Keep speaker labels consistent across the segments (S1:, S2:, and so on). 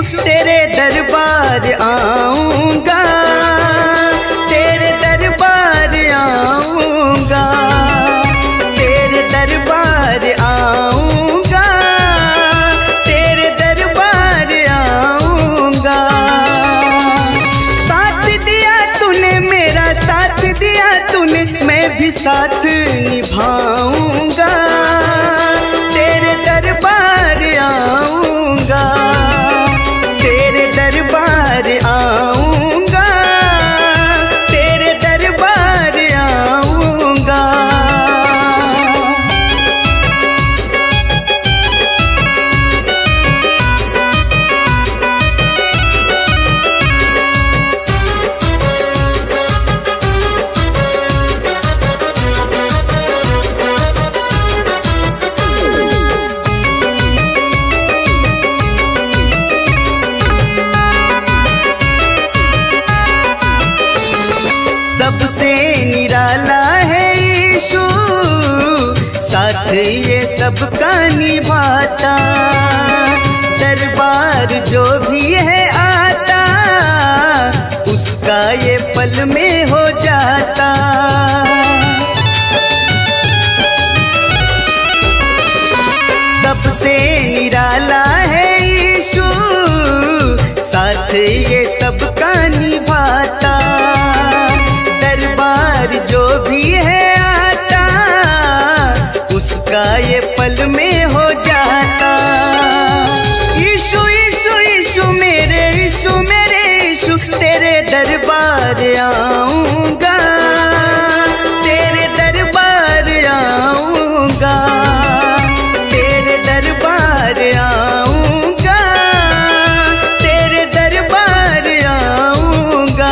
S1: तेरे दरबार आऊंगा, तेरे दरबार आऊंगा, तेरे दरबार आऊंगा, तेरे दरबार आऊंगा। साथ दिया तूने मेरा, साथ दिया तूने, मैं भी साथ निभाऊंगा, तेरे दरबार आऊंगा, तेरे दरबार आऊंगा, तेरे दरबार आऊंगा। सबसे निराला है यीशु, साथ ये सबका निभाता, दरबार जो भी है आता, उसका ये पल में हो जाता। सबसे निराला है यीशु, साथ ये सबका निभाता, दरबार जो भी है आता, उसका ये पल में हो जाता। यीशु यीशु यीशु मेरे यीशु, मेरे यीशु, तेरे दरबार आऊंगा, तेरे दरबार आऊंगा, तेरे दरबार आऊंगा, तेरे दरबार आऊंगा।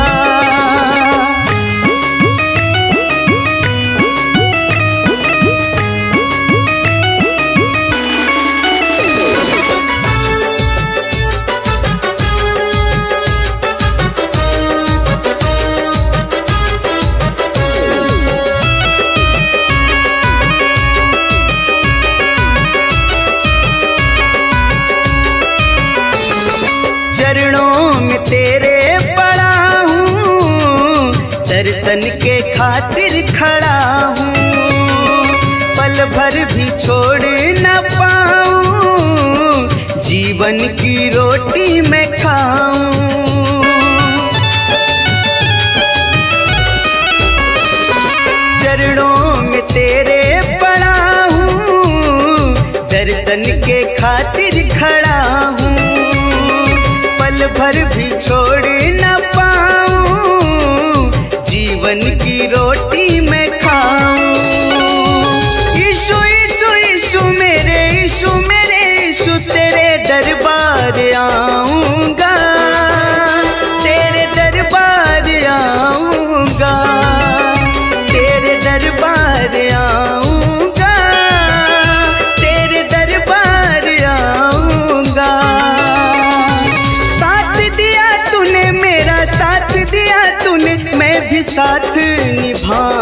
S1: चरणों में तेरे पड़ा हूँ, दर्शन के खातिर खड़ा हूँ, पल भर भी छोड़ न पाऊँ, जीवन की रोटी मैं खाऊं। चरणों में तेरे पड़ा हूँ, दर्शन के खातिर खड़ा हूँ, पल भर भी छोड़ न पाऊं, जीवन की रोटी मैं खाऊं। यीशु यीशु यीशु मेरे यीशु, मेरे यीशु, तेरे दरबार आऊंगा, तेरे दरबार आऊंगा, तेरे दरबार आऊंगा, तेरे दरबार आऊंगा। साथ दिया तूने, मैं भी साथ निभा